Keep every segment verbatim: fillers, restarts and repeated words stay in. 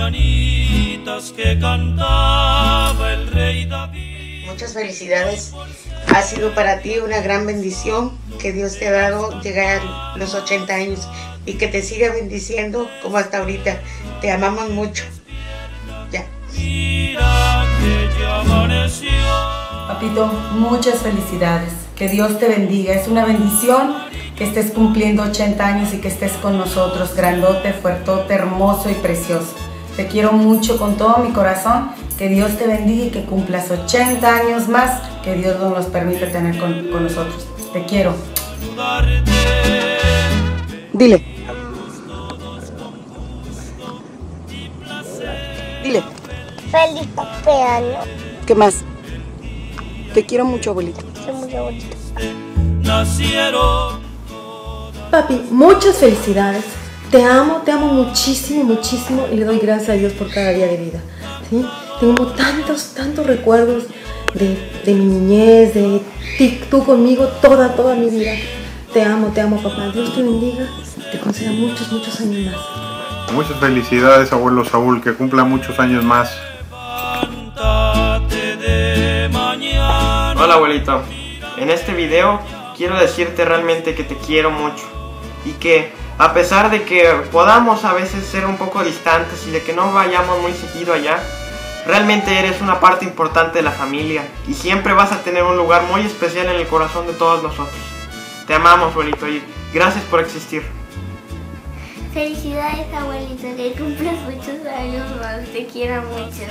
mañanitas que cantaba el rey David. Muchas felicidades. Ha sido para ti una gran bendición que Dios te ha dado llegar a los ochenta años y que te siga bendiciendo como hasta ahorita. Te amamos mucho. Ya. Mira que ya amaneció. Papito, muchas felicidades. Que Dios te bendiga. Es una bendición que estés cumpliendo ochenta años y que estés con nosotros, grandote, fuertote, hermoso y precioso. Te quiero mucho con todo mi corazón. Que Dios te bendiga y que cumplas ochenta años más. Que Dios nos los permite tener con, con nosotros. Te quiero. Dile. Dile. Feliz cumpleaños. ¿Qué más? Te quiero mucho, abuelito. Soy muy abuelito. Nacieron. Papi, muchas felicidades. Te amo, te amo muchísimo, muchísimo y le doy gracias a Dios por cada día de vida. ¿Sí? Tengo tantos, tantos recuerdos de, de mi niñez, de ti, tú conmigo, toda, toda mi vida. Te amo, te amo, papá. Dios te bendiga, te conceda muchos, muchos años más. Muchas felicidades, abuelo Saúl, que cumpla muchos años más. Hola, abuelito. En este video quiero decirte realmente que te quiero mucho y que a pesar de que podamos a veces ser un poco distantes y de que no vayamos muy seguido allá, realmente eres una parte importante de la familia y siempre vas a tener un lugar muy especial en el corazón de todos nosotros. Te amamos, abuelito, y gracias por existir. Felicidades, abuelito, que cumplas muchos años más. Te quiero mucho.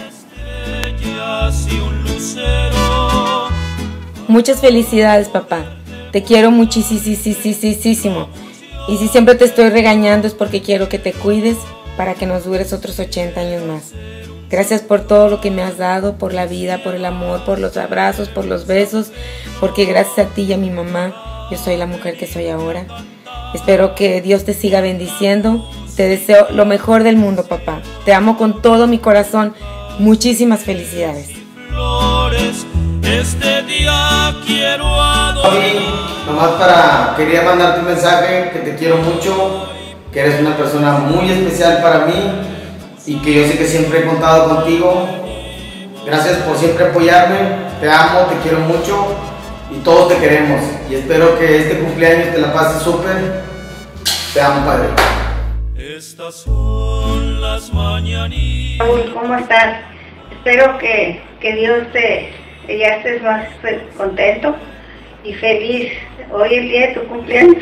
Muchas felicidades, papá. Te quiero muchísimo. Y si siempre te estoy regañando es porque quiero que te cuides para que nos dures otros ochenta años más. Gracias por todo lo que me has dado, por la vida, por el amor, por los abrazos, por los besos, porque gracias a ti y a mi mamá yo soy la mujer que soy ahora. Espero que Dios te siga bendiciendo. Te deseo lo mejor del mundo, papá. Te amo con todo mi corazón. Muchísimas felicidades. Este día quiero adorar. Nomás para, quería mandarte un mensaje que te quiero mucho, que eres una persona muy especial para mí y que yo sé que siempre he contado contigo. Gracias por siempre apoyarme, te amo, te quiero mucho y todos te queremos y espero que este cumpleaños te la pases súper. Te amo, padre. Estas son las mañanitas. ¿Cómo estás? Espero que, que Dios te, que ya estés más contento y feliz. Hoy es el día de tu cumpleaños.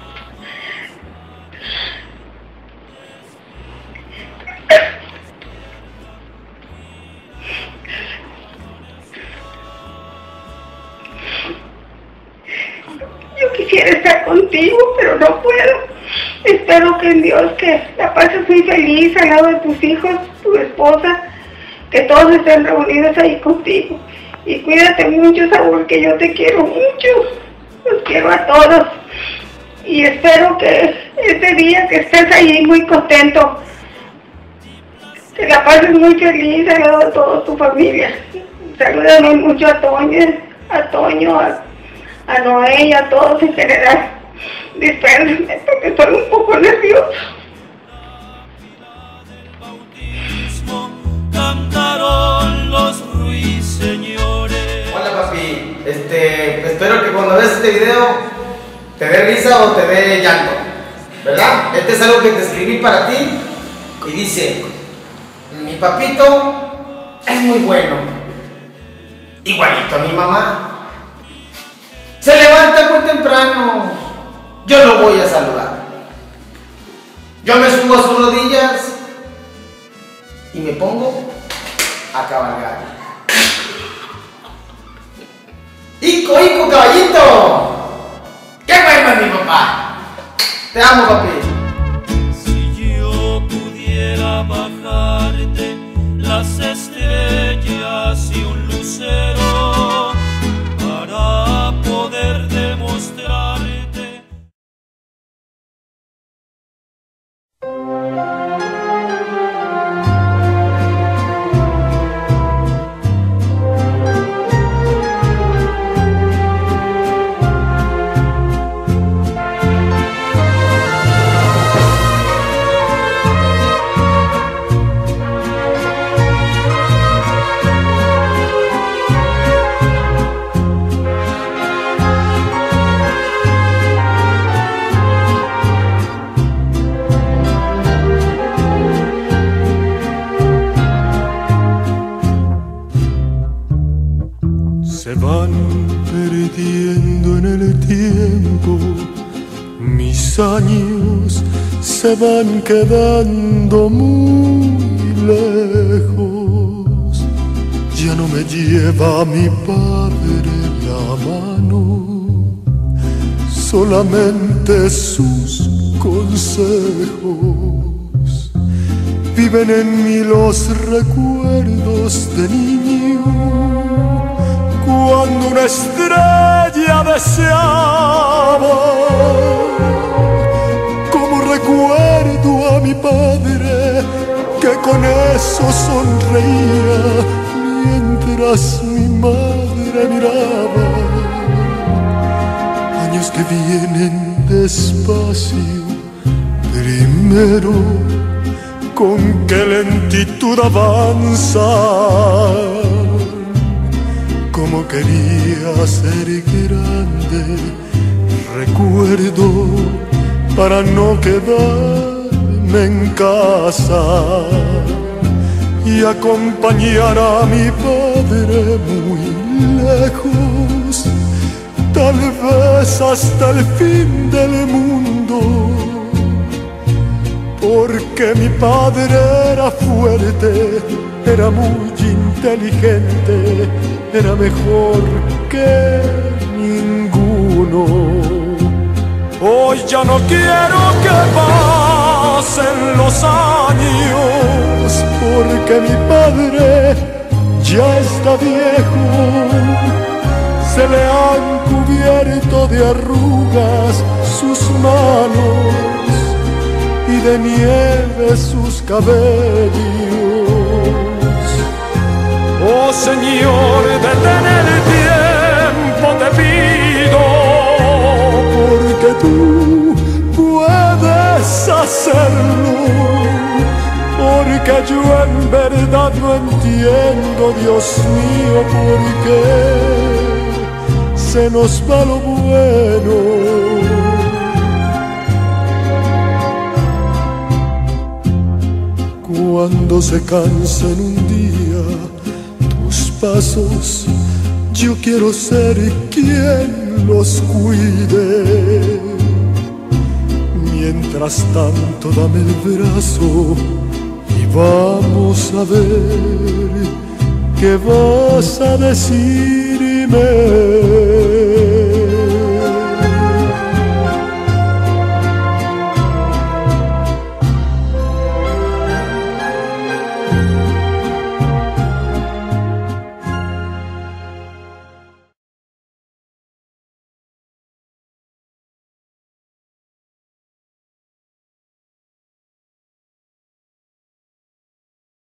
Yo quisiera estar contigo, pero no puedo. Espero que en Dios que la pases muy feliz al lado de tus hijos, tu esposa, que todos estén reunidos ahí contigo. Y cuídate mucho, Saúl, que yo te quiero mucho. Los quiero a todos. Y espero que este día que estés ahí muy contento, que la pases muy feliz al lado de toda tu familia. Salúdame mucho a Toño, a Toño, a, a Noé y a todos en general. Dispénsenme porque estoy un poco nervioso. Cantaron los ruiseñores. Hola, papi. Este, espero que cuando veas este video te dé risa o te dé llanto, ¿verdad? Este es algo que te escribí para ti y dice: mi papito es muy bueno, igualito a mi mamá. Se levanta muy temprano, yo lo voy a saludar. Yo me subo a sus rodillas y me pongo a cabalgar. ¡Hijo, hijo, caballito! ¡Qué bueno es mi papá! Te amo, papi. Si yo pudiera bajarte las estrellas y un lucero para poder demostrarte. se van perdiendo en el tiempo, mis años se van quedando muy lejos. Ya no me lleva mi padre la mano, solamente sus consejos. Viven en mí los recuerdos de niño, cuando una estrella deseaba. Como recuerdo a mi padre, que con eso sonreía mientras mi madre miraba. Años que vienen despacio, primero con qué lentitud avanza. Como quería ser grande, recuerdo, para no quedarme en casa y acompañar a mi padre muy lejos, tal vez hasta el fin del mundo. Porque mi padre era fuerte, era muy inteligente, era mejor que ninguno. Hoy ya no quiero que pasen los años, porque mi padre ya está viejo. Se le han cubierto de arrugas sus manos y de nieve sus cabellos. Oh Señor, detén el tiempo, te pido, porque tú puedes hacerlo. Porque yo en verdad no entiendo, Dios mío, por qué se nos va lo bueno. Cuando se cansen un día tus pasos, yo quiero ser quien los cuide. Mientras tanto dame el brazo y vamos a ver qué vas a decirme.